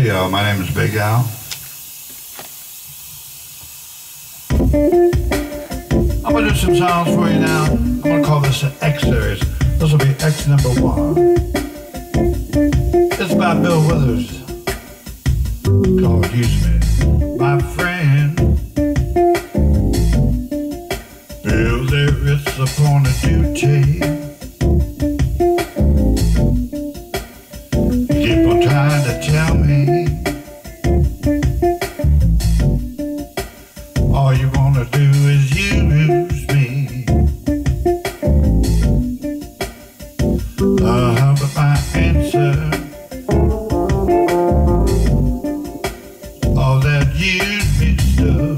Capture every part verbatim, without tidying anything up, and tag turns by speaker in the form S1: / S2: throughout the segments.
S1: Hey y'all, my name is Big Al. I'm gonna do some songs for you now. I'm gonna call this an X series. This will be X number one. It's by Bill Withers, called Use Me. My friend, Bill, there is upon a duty. You keep on trying to tell me all you wanna do is use me. Uh, but my answer, all that use me stuff,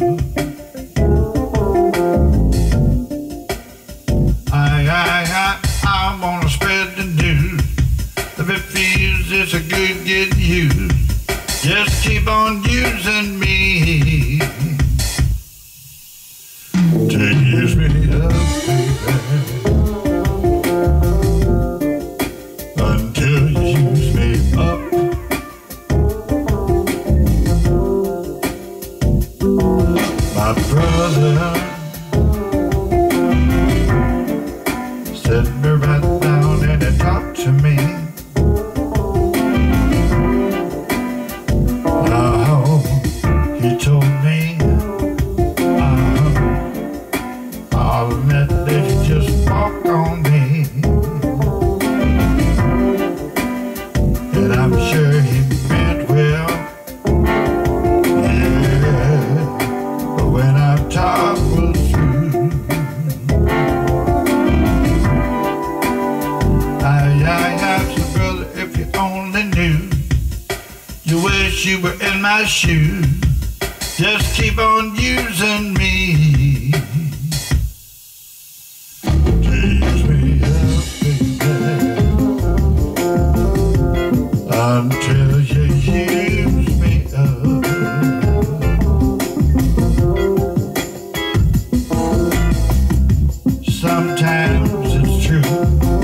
S1: I, I, I, I wanna spread the news. If it feels it's a good get used, just keep on using me. To use me up, baby, until you use me up. My brother set me right down and he talked to me. Oh, he told me, I'll admit that he just walked on me, and I'm sure he meant well, yeah, but when our talk was through, I, I asked the brother, if you only knew, you wish you were in my shoes, just keep on using me. Until you use me up. Sometimes it's true,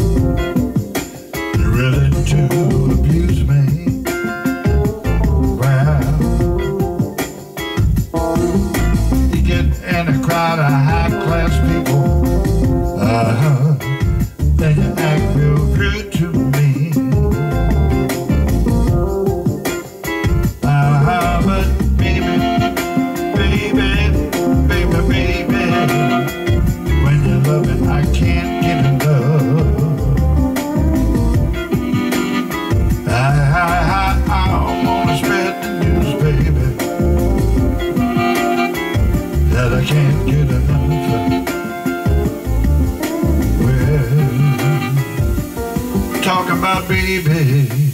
S1: you really do abuse me. Well, you get in a crowd of high-class people, uh-huh, then you act real rude to me. I can't get enough. Well, talking about baby.